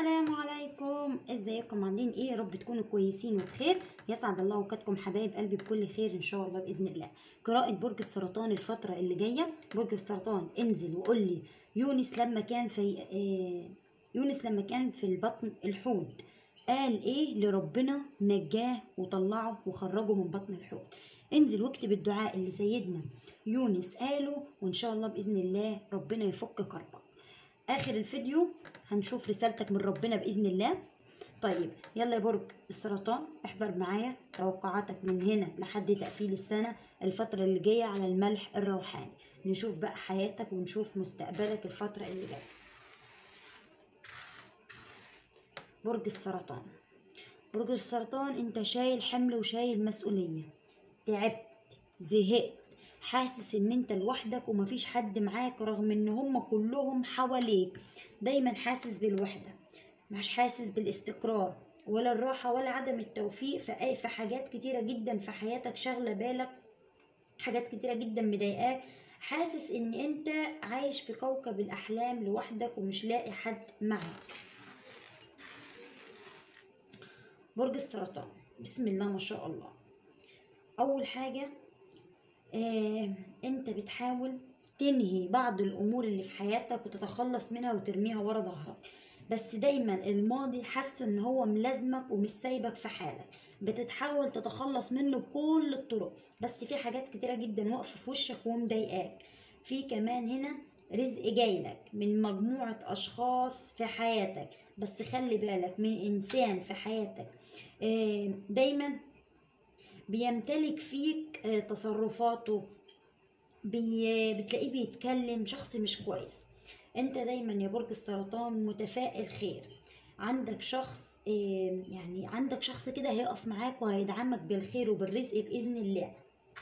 السلام عليكم، ازيكم؟ عاملين ايه؟ يا رب تكونوا كويسين وبخير. يسعد الله اوقاتكم حبايب قلبي بكل خير ان شاء الله باذن الله. قراءة برج السرطان الفترة اللي جاية. برج السرطان انزل وقول لي يونس لما كان في البطن الحوت قال ايه لربنا؟ نجاه وطلعه وخرجه من بطن الحوت. انزل واكتب الدعاء اللي سيدنا يونس قاله وان شاء الله باذن الله ربنا يفك كربك. اخر الفيديو هنشوف رسالتك من ربنا باذن الله. طيب يلا يا برج السرطان، احضر معايا توقعاتك من هنا لحد تقفيل السنه الفتره اللي جايه على الملح الروحاني. نشوف بقى حياتك ونشوف مستقبلك الفتره اللي جايه. برج السرطان، برج السرطان انت شايل حمل وشايل مسؤوليه. تعبت، زهقت، حاسس ان انت لوحدك ومفيش حد معاك رغم ان هم كلهم حواليك. دايما حاسس بالوحدة، مش حاسس بالاستقرار ولا الراحة ولا عدم التوفيق في حاجات كتيرة جدا في حياتك شاغلة بالك، حاجات كتيرة جدا مضايقاك. حاسس ان انت عايش في كوكب الاحلام لوحدك ومش لاقي حد معاك. برج السرطان، بسم الله ما شاء الله. اول حاجة انت بتحاول تنهي بعض الامور اللي في حياتك وتتخلص منها وترميها ورا ظهرك، بس دايما الماضي حاسه ان هو ملازمك ومش سايبك في حالك. بتتحاول تتخلص منه بكل الطرق، بس في حاجات كتيرة جدا واقفة في وشك ومضايقاك. في كمان هنا رزق جايلك من مجموعة اشخاص في حياتك، بس خلي بالك من انسان في حياتك دايما بيمتلك فيك تصرفاته، بتلاقيه بيتكلم شخص مش كويس. انت دايما يا برج السرطان متفائل خير. عندك شخص يعني عندك شخص كده هيقف معاك وهيدعمك بالخير وبالرزق بإذن الله.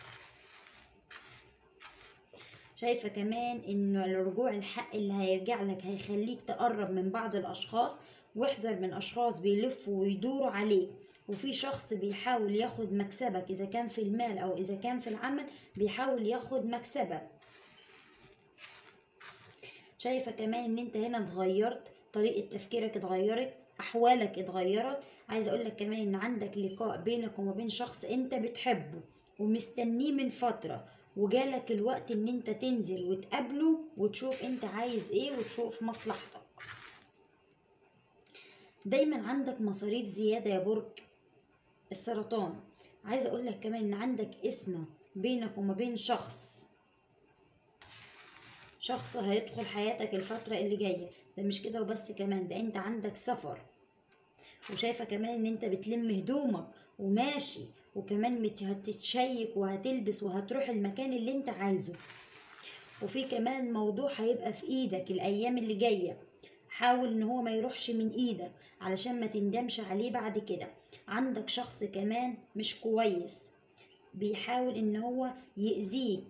شايفة كمان ان الرجوع الحق اللي هيرجع لك هيخليك تقرب من بعض الاشخاص، واحذر من اشخاص بيلفوا ويدوروا عليك، وفي شخص بيحاول ياخد مكسبك اذا كان في المال او اذا كان في العمل بيحاول ياخد مكسبك. شايفة كمان ان انت هنا اتغيرت، طريقة تفكيرك اتغيرت، احوالك اتغيرت. عايزة اقولك كمان ان عندك لقاء بينك وما بين شخص انت بتحبه ومستنيه من فترة، وجالك الوقت ان انت تنزل وتقابله وتشوف انت عايز ايه وتشوف مصلحتك. دايما عندك مصاريف زيادة يا برج السرطان. عايزة اقولك كمان ان عندك اسم بينك وما بين شخص هيدخل حياتك الفترة اللي جاية. ده مش كده وبس، كمان ده انت عندك سفر. وشايفة كمان ان انت بتلم هدومك وماشي، وكمان هتتشيك وهتلبس وهتروح المكان اللي انت عايزه. وفي كمان موضوع هيبقى في ايدك الايام اللي جاية، حاول ان هو ما يروحش من ايدك علشان ما تندمش عليه بعد كده. عندك شخص كمان مش كويس بيحاول ان هو يأذيك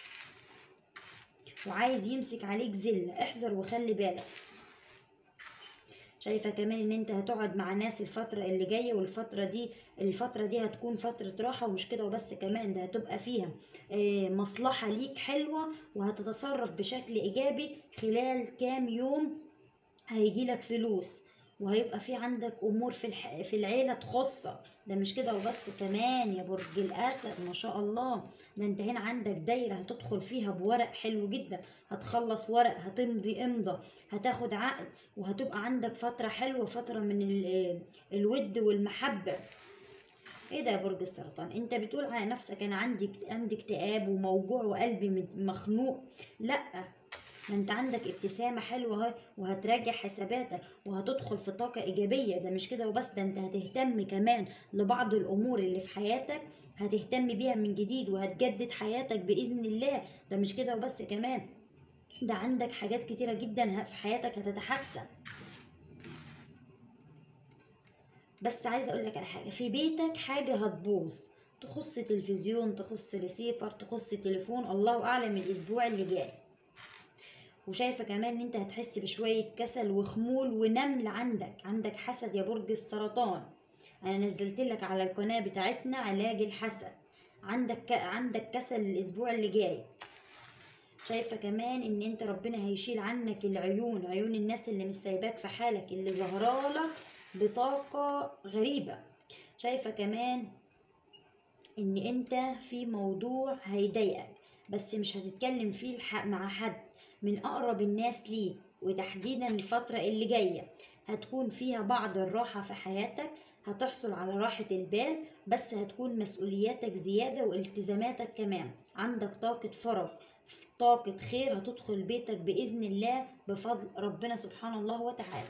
وعايز يمسك عليك زلة، احذر وخلي بالك. شايفة كمان ان انت هتقعد مع ناس الفترة اللي جاية، الفترة دي هتكون فترة راحة، ومش كده وبس كمان ده هتبقى فيها مصلحة ليك حلوة، وهتتصرف بشكل ايجابي. خلال كام يوم هيجيلك فلوس، وهيبقى في عندك امور في العيله تخصك. ده مش كده وبس كمان يا برج الاسد، ما شاء الله، ده انت هنا عندك دايره هتدخل فيها بورق حلو جدا. هتخلص ورق، هتمضي امضى، هتاخد عقد، وهتبقى عندك فتره حلوه، فتره من الود والمحبه. ايه ده يا برج السرطان؟ انت بتقول على نفسك انا عندي اكتئاب وموجوع وقلبي مخنوق. لا، ما انت عندك ابتسامة حلوة اهي، وهتراجع حساباتك وهتدخل في طاقة ايجابية. ده مش كده وبس، ده انت هتهتم كمان لبعض الامور اللي في حياتك، هتهتم بيها من جديد وهتجدد حياتك بإذن الله. ده مش كده وبس كمان، ده عندك حاجات كتيرة جدا في حياتك هتتحسن. بس عايزة اقولك على حاجة، في بيتك حاجة هتبوظ، تخص تلفزيون، تخص ريسيفر، تخص تليفون، الله اعلم الاسبوع اللي جاي. وشايفة كمان ان انت هتحس بشوية كسل وخمول ونمل. عندك حسد يا برج السرطان. انا نزلت لك على القناة بتاعتنا علاج الحسد. عندك كسل الاسبوع اللي جاي. شايفة كمان ان انت ربنا هيشيل عنك العيون، عيون الناس اللي مش سايباك في حالك، اللي ظهرالك بطاقة غريبة. شايفة كمان ان انت في موضوع هيضايقك، بس مش هتتكلم فيه مع حد من اقرب الناس ليك، وتحديدا الفترة اللي جاية هتكون فيها بعض الراحة في حياتك، هتحصل على راحة البال، بس هتكون مسؤولياتك زيادة والتزاماتك كمان. عندك طاقة فرج، طاقة خير هتدخل بيتك بإذن الله بفضل ربنا سبحانه الله وتعالى.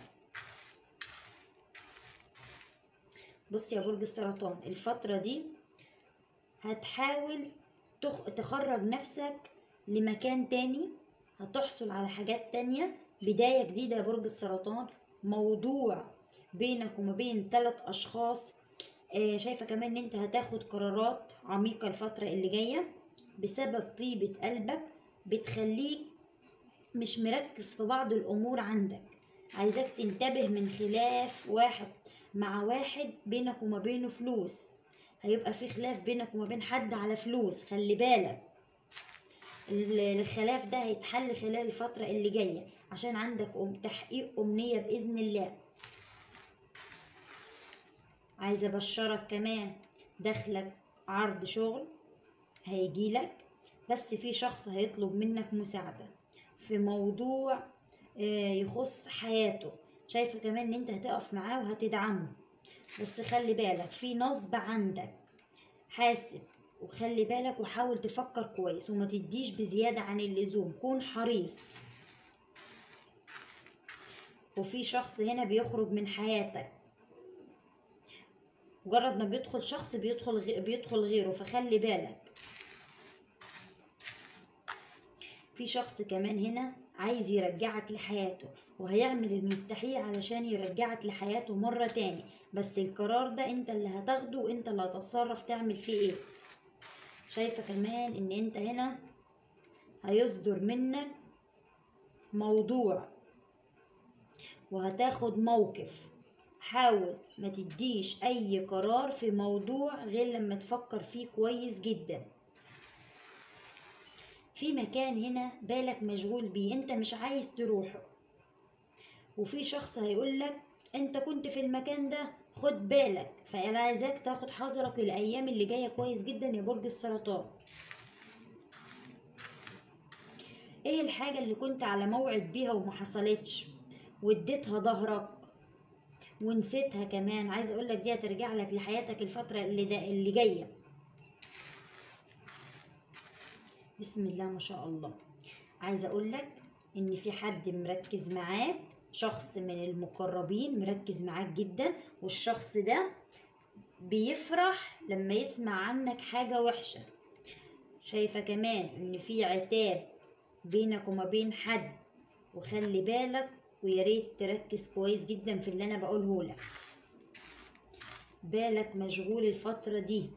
بص يا برج السرطان، الفترة دي هتحاول تخرج نفسك لمكان تاني، هتحصل على حاجات تانية، بداية جديدة يا برج السرطان، موضوع بينك وما بين 3 أشخاص. شايفة كمان ان انت هتاخد قرارات عميقة الفترة اللي جاية بسبب طيبة قلبك، بتخليك مش مركز في بعض الأمور عندك. عايزاك تنتبه من خلاف واحد مع واحد بينك وما بينه فلوس، هيبقى في خلاف بينك وما بين حد على فلوس، خلي بالك. الخلاف ده هيتحل خلال الفترة اللي جاية عشان عندك تحقيق أمنية بإذن الله. عايزة أبشرك كمان، دخلك عرض شغل هيجيلك، بس في شخص هيطلب منك مساعدة في موضوع يخص حياته. شايفة كمان ان انت هتقف معاه وهتدعمه، بس خلي بالك في نصب عندك، حاسب وخلي بالك وحاول تفكر كويس وما تديش بزيادة عن اللزوم، كون حريص. وفي شخص هنا بيخرج من حياتك، مجرد ما بيدخل شخص بيدخل غيره، فخلي بالك. في شخص كمان هنا عايز يرجعك لحياته، وهيعمل المستحيل علشان يرجعك لحياته مرة تاني، بس القرار ده انت اللي هتاخده وانت اللي هتتصرف تعمل فيه ايه. شايفة كمان ان انت هنا هيصدر منك موضوع وهتاخد موقف، حاول ما تديش اي قرار في موضوع غير لما تفكر فيه كويس جدا. في مكان هنا بالك مشغول بيه انت مش عايز تروحه، وفي شخص هيقولك انت كنت في المكان ده خد بالك، فانا عايزاك تاخد حذرك الايام اللي جايه كويس جدا يا برج السرطان. ايه الحاجه اللي كنت على موعد بيها وما حصلتش واديتها ظهرك ونسيتها كمان؟ عايزه اقولك دي هترجع لك لحياتك الفتره اللي جايه. بسم الله ما شاء الله. عايزه اقولك ان في حد مركز معاك، شخص من المقربين مركز معاك جدا، والشخص ده بيفرح لما يسمع عنك حاجة وحشة. شايفة كمان ان في عتاب بينك وما بين حد، وخلي بالك وياريت تركز كويس جدا في اللي انا بقوله لك. بالك مشغول الفترة دي،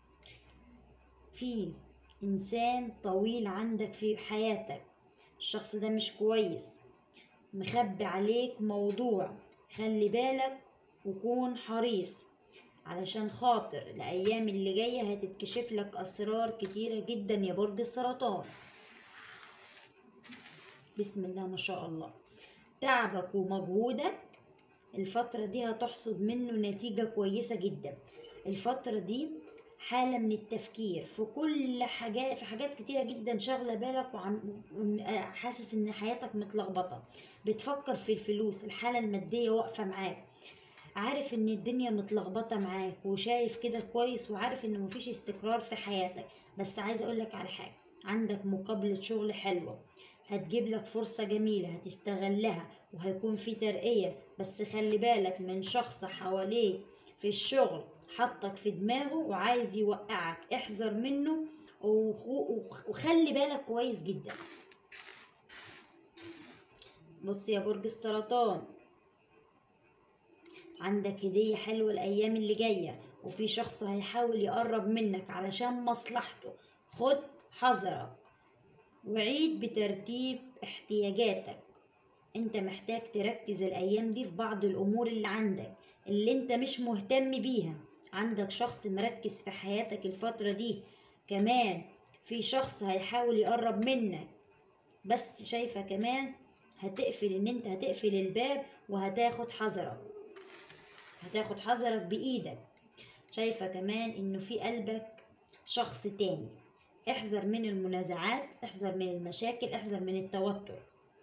في انسان طويل عندك في حياتك، الشخص ده مش كويس، مخبي عليك موضوع، خلي بالك وكون حريص علشان خاطر الأيام اللي جاية هتتكشف لك أسرار كتيرة جدا يا برج السرطان. بسم الله ما شاء الله. تعبك ومجهودك الفترة دي هتحصد منه نتيجة كويسة جدا. الفترة دي حالة من التفكير في كل حاجات، في حاجات كتيرة جدا شاغلة بالك، حاسس ان حياتك متلخبطة، بتفكر في الفلوس، الحالة المادية واقفة معاك، عارف ان الدنيا متلخبطة معاك وشايف كده كويس، وعارف ان مفيش استقرار في حياتك. بس عايزة اقولك على حاجة، عندك مقابلة شغل حلوة هتجيب لك فرصة جميلة هتستغلها، وهيكون في ترقية، بس خلي بالك من شخص حواليك في الشغل حطك في دماغه وعايز يوقعك، احذر منه وخلي بالك كويس جدا. بص يا برج السرطان، عندك هدية حلوة الأيام اللي جاية، وفي شخص هيحاول يقرب منك علشان مصلحته، خد حذرك وعيد بترتيب احتياجاتك. انت محتاج تركز الأيام دي في بعض الأمور اللي عندك اللي انت مش مهتم بيها. عندك شخص مركز في حياتك الفترة دي، كمان في شخص هيحاول يقرب منك بس شايفة كمان هتقفل، ان انت هتقفل الباب وهتاخد حذرك، هتاخد حذرك بايدك. شايفة كمان انه في قلبك شخص تاني. احذر من المنازعات، احذر من المشاكل، احذر من التوتر.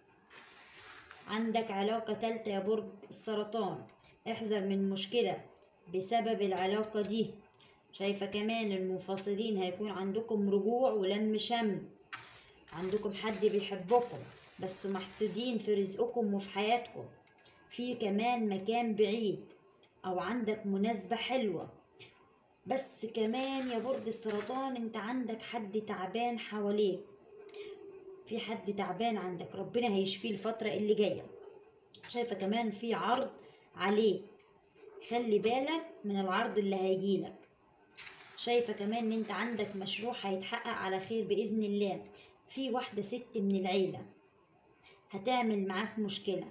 عندك علاقة تالتة يا برج السرطان، احذر من مشكلة بسبب العلاقة دي. شايفة كمان المنفصلين هيكون عندكم رجوع ولم شمل، عندكم حد بيحبكم بس محسودين في رزقكم وفي حياتكم. في كمان مكان بعيد او عندك مناسبة حلوة. بس كمان يا برج السرطان انت عندك حد تعبان حواليك، في حد تعبان عندك ربنا هيشفيه الفترة اللي جاية. شايفة كمان في عرض عليك، خلي بالك من العرض اللي هيجيلك. شايفة كمان ان انت عندك مشروع هيتحقق على خير بإذن الله. في واحدة ست من العيلة هتعمل معاك مشكلة،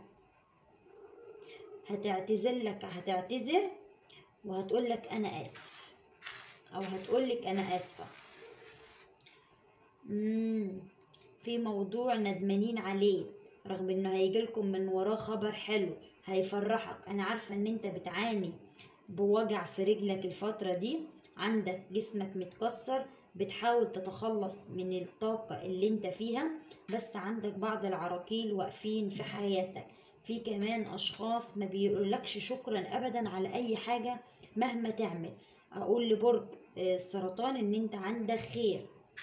هتعتذر وهتقولك انا اسف، او هتقولك انا اسفة. في موضوع ندمانين عليه، رغم انه هيجيلكم من وراه خبر حلو هيفرحك. انا عارفة ان انت بتعاني بوجع في رجلك الفترة دي، عندك جسمك متكسر، بتحاول تتخلص من الطاقة اللي انت فيها، بس عندك بعض العراقيل واقفين في حياتك. في كمان اشخاص ما بيقولكش شكرا ابدا على اي حاجة مهما تعمل. اقول لبرج السرطان ان انت عندك خير.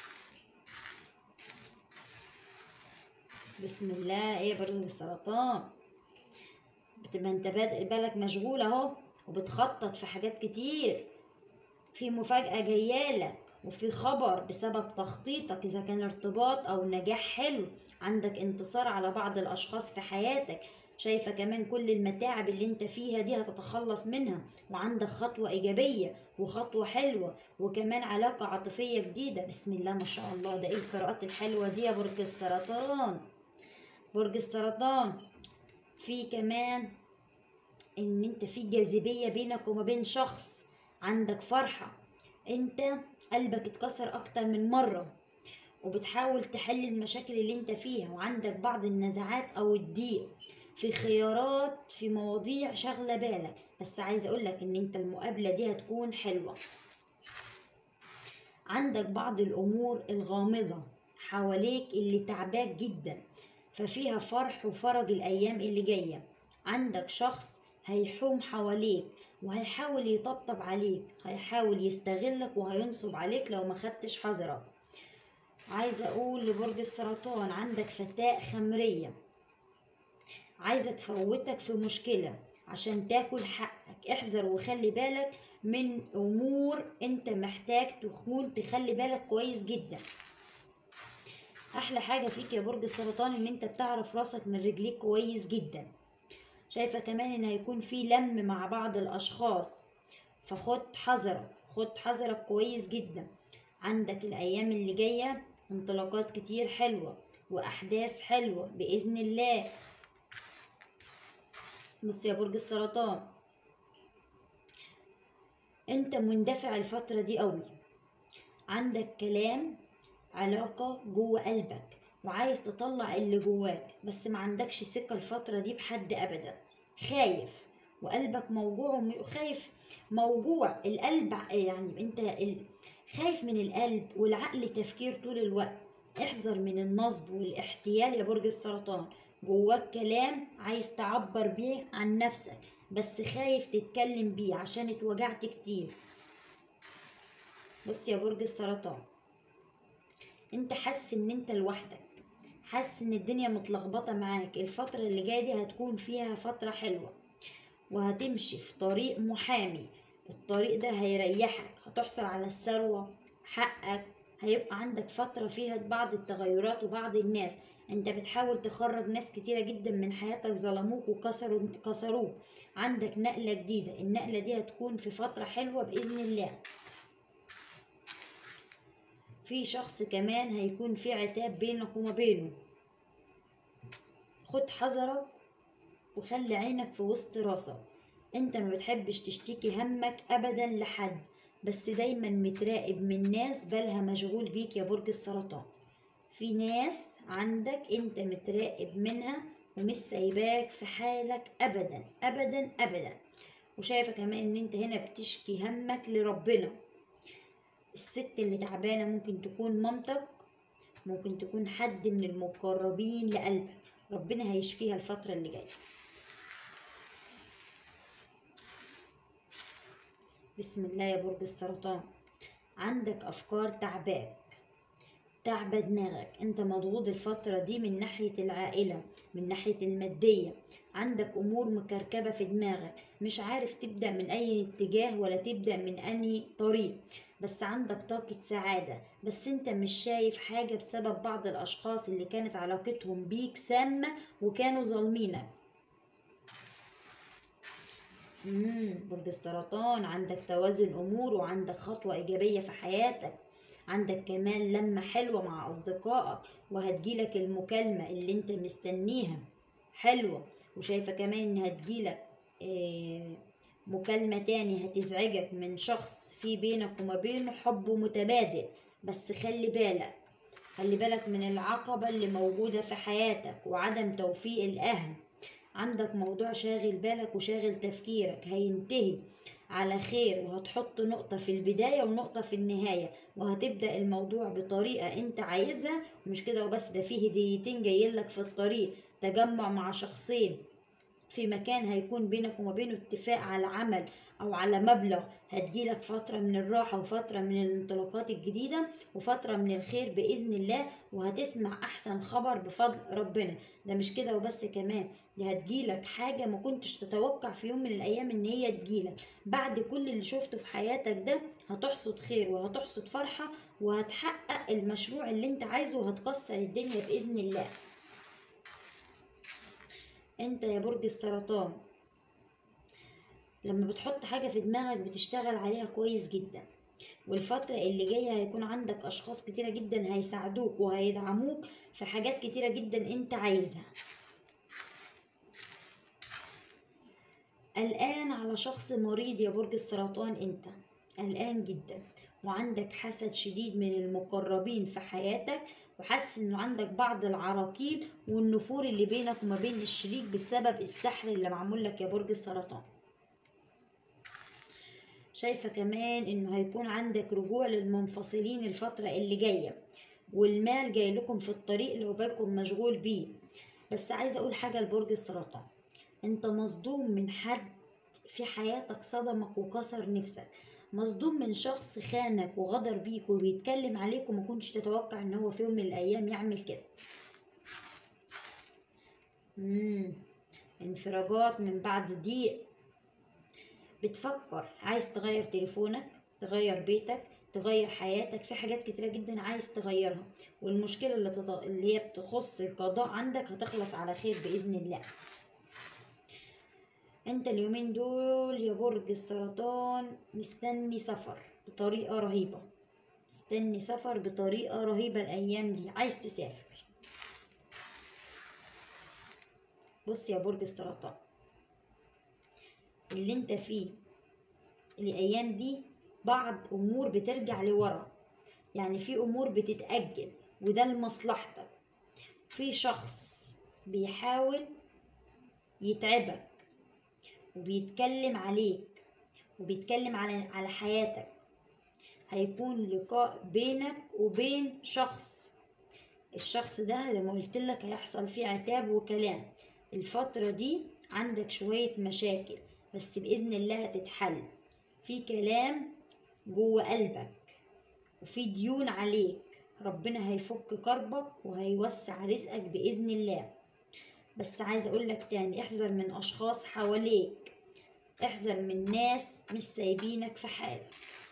بسم الله. ايه برج السرطان، بتبقى انت بادئ بالك مشغول اهو وبتخطط في حاجات كتير، في مفاجأة جايالك وفي خبر بسبب تخطيطك، إذا كان ارتباط أو نجاح حلو. عندك انتصار على بعض الأشخاص في حياتك. شايفة كمان كل المتاعب اللي انت فيها دي هتتخلص منها، وعندك خطوة إيجابية وخطوة حلوة وكمان علاقة عاطفية جديدة. بسم الله ما شاء الله. ده ايه القراءات الحلوة دي يا برج السرطان؟ برج السرطان في كمان ان انت في جاذبية بينك وما بين شخص، عندك فرحة، انت قلبك اتكسر اكتر من مرة وبتحاول تحل المشاكل اللي انت فيها، وعندك بعض النزاعات او الضيق في خيارات في مواضيع شاغلة بالك. بس عايزة اقولك ان انت المقابلة دي هتكون حلوة. عندك بعض الامور الغامضة حواليك اللي تعباك جدا، ففيها فرح وفرج الايام اللي جاية. عندك شخص هيحوم حواليك وهيحاول يطبطب عليك، هيحاول يستغلك وهينصب عليك لو ما خدتش حذرك. عايزة اقول لبرج السرطان عندك فتاة خمرية عايزة تفوتك في مشكلة عشان تاكل حقك. احذر وخلي بالك من امور انت محتاج تكون تخلي بالك كويس جدا. احلى حاجة فيك يا برج السرطان ان انت بتعرف راسك من رجليك كويس جدا. شايفة كمان ان هيكون في لم مع بعض الاشخاص، فخد حذرك، خد حذرك كويس جدا. عندك الايام اللي جاية انطلاقات كتير حلوة واحداث حلوة باذن الله. بص يا برج السرطان، انت مندفع الفترة دي قوي، عندك كلام علاقة جوه قلبك وعايز تطلع اللي جواك، بس ما عندكش ثقة الفترة دي بحد ابدا. خايف وقلبك موجوع خايف موجوع القلب، يعني انت خايف من القلب والعقل تفكير طول الوقت. احذر من النصب والاحتيال يا برج السرطان. جواك كلام عايز تعبر بيه عن نفسك بس خايف تتكلم بيه عشان اتوجعت كتير. بص يا برج السرطان، انت حاسس ان انت لوحدك، حاسس ان الدنيا متلخبطة معاك. الفترة اللي جاية دي هتكون فيها فترة حلوة وهتمشي في طريق محامي، الطريق ده هيريحك، هتحصل على الثروة حقك. هيبقى عندك فترة فيها بعض التغيرات وبعض الناس، انت بتحاول تخرج ناس كتيرة جدا من حياتك ظلموك وكسروك. عندك نقلة جديدة، النقلة دي هتكون في فترة حلوة بإذن الله. في شخص كمان هيكون في عتاب بينك وما بينه، خد حذرك وخلي عينك في وسط راسك. انت ما بتحبش تشتكي همك ابدا لحد، بس دايما متراقب من ناس بالها مشغول بيك يا برج السرطان. في ناس عندك انت متراقب منها ومش سايباك في حالك ابدا ابدا ابدا. وشايفة كمان ان انت هنا بتشكي همك لربنا. الست اللي تعبانة ممكن تكون مامتك، ممكن تكون حد من المقربين لقلبك، ربنا هيشفيها الفترة اللي جاية. بسم الله يا برج السرطان. عندك افكار تعبة دماغك، انت مضغوط الفترة دي من ناحية العائلة، من ناحية المادية. عندك امور مكركبة في دماغك، مش عارف تبدأ من اي اتجاه ولا تبدأ من اي طريق. بس عندك طاقة سعادة، بس انت مش شايف حاجة بسبب بعض الاشخاص اللي كانت علاقتهم بيك سامة وكانوا ظالمينك. برج السرطان، عندك توازن امور وعندك خطوة ايجابية في حياتك. عندك كمان لمة حلوة مع اصدقائك، وهتجيلك المكالمة اللي انت مستنيها حلوة. وشايفة كمان ان هتجيلك مكالمة تاني هتزعجك من شخص في بينك وما بينه حب متبادل. بس خلي بالك من العقبة اللي موجودة في حياتك وعدم توفيق الأهل. عندك موضوع شاغل بالك وشاغل تفكيرك، هينتهي على خير، وهتحط نقطة في البداية ونقطة في النهاية، وهتبدأ الموضوع بطريقة انت عايزها. ومش كده وبس، ده فيه هديتين جايلك في الطريق، تجمع مع شخصين في مكان هيكون بينك وما بينه اتفاق على عمل او على مبلغ. هتجيلك فترة من الراحة وفترة من الانطلاقات الجديدة وفترة من الخير بإذن الله، وهتسمع احسن خبر بفضل ربنا. ده مش كده وبس كمان، ده هتجيلك حاجة ما كنتش تتوقع في يوم من الايام ان هي تجيلك. بعد كل اللي شفته في حياتك ده هتحصد خير وهتحصد فرحة، وهتحقق المشروع اللي انت عايزه وهتكسر الدنيا بإذن الله. انت يا برج السرطان، لما بتحط حاجة في دماغك بتشتغل عليها كويس جدا، والفترة اللي جاية هيكون عندك أشخاص كتيرة جدا هيساعدوك وهيدعموك في حاجات كتيرة جدا انت عايزها. قلقان على شخص مريض يا برج السرطان، انت قلقان جدا، وعندك حسد شديد من المقربين في حياتك، وحاسس انه عندك بعض العراقيل والنفور اللي بينك وما بين الشريك بسبب السحر اللي معمول لك يا برج السرطان. شايفة كمان انه هيكون عندك رجوع للمنفصلين الفترة اللي جاية، والمال جاي لكم في الطريق لو بالكم مشغول بيه. بس عايزة اقول حاجة لبرج السرطان، انت مصدوم من حد في حياتك صدمك وكسر نفسك، مصدوم من شخص خانك وغدر بيك وبيتكلم عليك وما كنتش تتوقع ان هو في يوم من الايام يعمل كده. انفراجات من بعد ضيق، بتفكر عايز تغير تليفونك، تغير بيتك، تغير حياتك، في حاجات كتيرة جدا عايز تغيرها، والمشكلة اللي هي بتخص القضاء عندك هتخلص على خير بإذن الله. انت اليومين دول يا برج السرطان مستني سفر بطريقة رهيبة، مستني سفر بطريقة رهيبة الأيام دي، عايز تسافر. بص يا برج السرطان، اللي انت فيه الأيام دي بعض أمور بترجع لورا، يعني في أمور بتتأجل وده لمصلحتك. في شخص بيحاول يتعبك وبيتكلم عليك وبيتكلم على حياتك. هيكون لقاء بينك وبين شخص، الشخص ده لما قلت لك هيحصل فيه عتاب وكلام. الفترة دي عندك شوية مشاكل بس بإذن الله هتتحل. في كلام جوه قلبك وفي ديون عليك، ربنا هيفك كربك وهيوسع رزقك بإذن الله. بس عايز اقولك تاني، احذر من اشخاص حواليك، احذر من ناس مش سايبينك في حالك.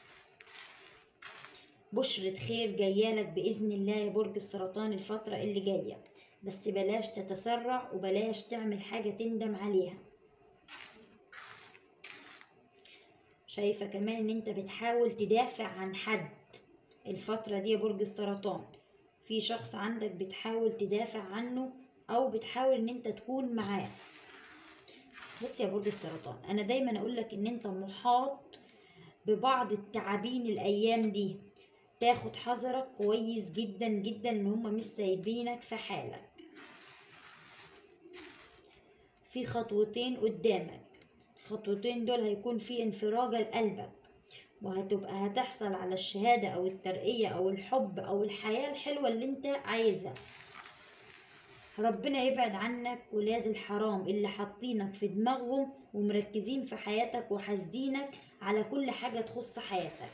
بشرة خير جايالك بإذن الله يا برج السرطان الفترة اللي جاية، بس بلاش تتسرع وبلاش تعمل حاجة تندم عليها. شايفة كمان ان انت بتحاول تدافع عن حد الفترة دي يا برج السرطان، في شخص عندك بتحاول تدافع عنه او بتحاول ان انت تكون معاه. بص يا برج السرطان، انا دايما اقولك ان انت محاط ببعض التعابين الايام دي، تاخد حذرك كويس جدا جدا ان هما مش سايبينك في حالك. في خطوتين قدامك، الخطوتين دول هيكون في انفراجة لقلبك، وهتبقى هتحصل على الشهادة او الترقية او الحب او الحياة الحلوة اللي انت عايزها. ربنا يبعد عنك ولاد الحرام اللي حاطينك في دماغهم ومركزين في حياتك وحاسدينك على كل حاجة تخص حياتك.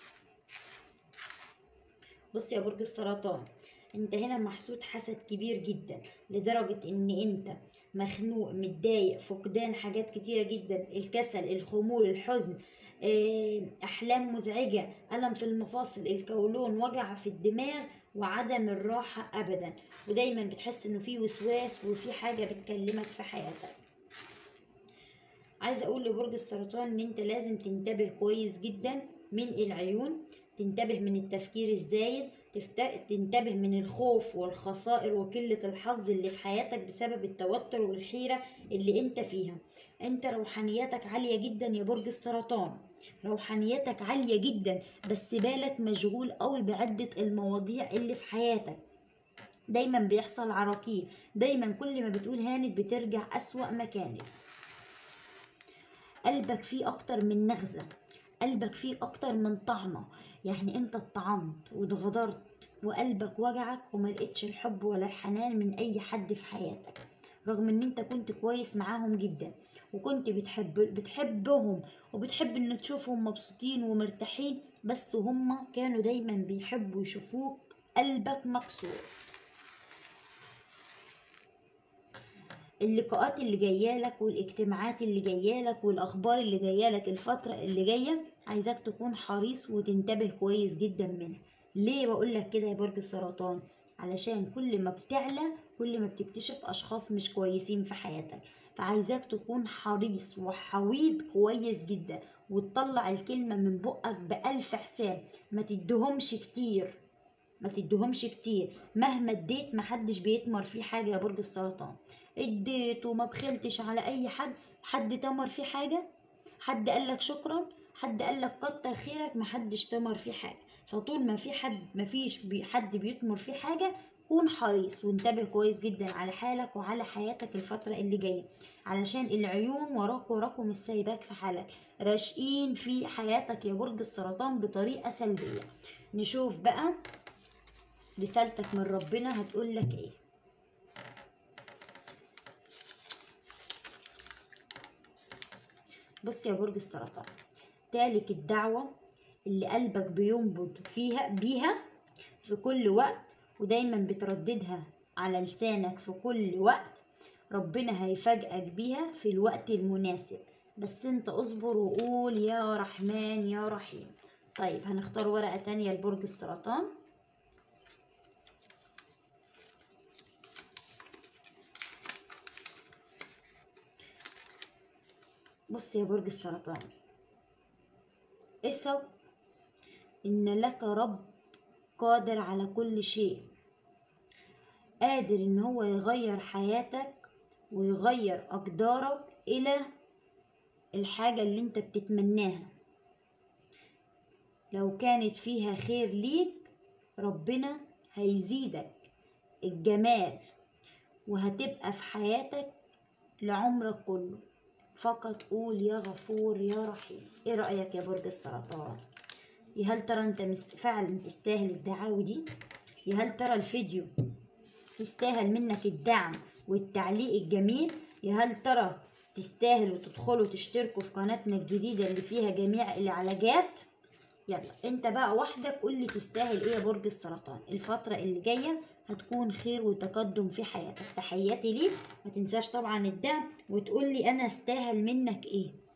بص يا برج السرطان، انت هنا محسود حسد كبير جدا، لدرجة ان انت مخنوق متضايق، فقدان حاجات كتيرة جدا، الكسل، الخمول، الحزن، احلام مزعجة، الم في المفاصل، القولون، وجع في الدماغ، وعدم الراحة ابدا، ودايما بتحس انه في وسواس وفي حاجة بتكلمك في حياتك. عايزه اقول لبرج السرطان ان انت لازم تنتبه كويس جدا من العيون، تنتبه من التفكير الزايد، تنتبه من الخوف والخسائر وقلة الحظ اللي في حياتك بسبب التوتر والحيرة اللي انت فيها. انت روحانياتك عالية جدا يا برج السرطان، روحانياتك عالية جدا، بس بالك مشغول قوي بعدة المواضيع اللي في حياتك. دايما بيحصل عراكيل، دايما كل ما بتقول هانت بترجع أسوأ مكانك. قلبك فيه اكتر من نغزة، قلبك فيه اكتر من طعنة، يعني انت اتطعنت واتغدرت وقلبك وجعك وما لقيتش الحب ولا الحنان من اي حد في حياتك، رغم ان انت كنت كويس معاهم جدا، وكنت بتحبهم وبتحب ان تشوفهم مبسوطين ومرتاحين، بس هما كانوا دايما بيحبوا يشوفوك قلبك مكسور. اللقاءات اللي جايالك والاجتماعات اللي جايالك والاخبار اللي جايالك الفتره اللي جايه عايزاك تكون حريص وتنتبه كويس جدا منها. ليه بقولك كده يا برج السرطان؟ علشان كل ما بتعلى كل ما بتكتشف اشخاص مش كويسين في حياتك، فعايزاك تكون حريص وحويط كويس جدا، وتطلع الكلمه من بقك بألف حساب، ما تدهمش كتير، ما تديهمش كتير. مهما اديت محدش بيتمر فيه حاجة يا برج السرطان، اديت وما بخلتش على اي حد، حد تمر فيه حاجة؟ حد قالك شكرا؟ حد قالك كتر خيرك؟ محدش تمر فيه حاجة. فطول ما في حد، مفيش حد بيتمر فيه حاجة، كون حريص وانتبه كويس جدا على حالك وعلى حياتك الفترة اللي جاية، علشان العيون وراك مش سايباك في حالك، راشقين في حياتك يا برج السرطان بطريقة سلبية. نشوف بقى رسالتك من ربنا هتقولك ايه. بص يا برج السرطان، تالك الدعوة اللي قلبك بينبض بيها في كل وقت، ودايما بترددها على لسانك في كل وقت، ربنا هيفاجئك بيها في الوقت المناسب، بس انت اصبر وقول يا رحمن يا رحيم. طيب هنختار ورقة تانية لبرج السرطان. بص يا برج السرطان، اسعد ان لك رب قادر على كل شيء، قادر ان هو يغير حياتك ويغير اقدارك الى الحاجة اللي انت بتتمناها. لو كانت فيها خير ليك ربنا هيزيدك الجمال، وهتبقى في حياتك لعمرك كله. فقط قول يا غفور يا رحيم. ايه رأيك يا برج السرطان؟ هل ترى انت فعلا تستاهل الدعاوي دي؟ هل ترى الفيديو يستاهل منك الدعم والتعليق الجميل؟ هل ترى تستاهل وتدخلوا تشتركوا في قناتنا الجديدة اللي فيها جميع العلاجات؟ يلا انت بقى وحدك قول لي تستاهل ايه يا برج السرطان. الفترة اللي جاية هتكون خير وتقدم في حياتك. تحياتي ليك، ما تنساش طبعا الدعم وتقول لي انا استاهل منك ايه.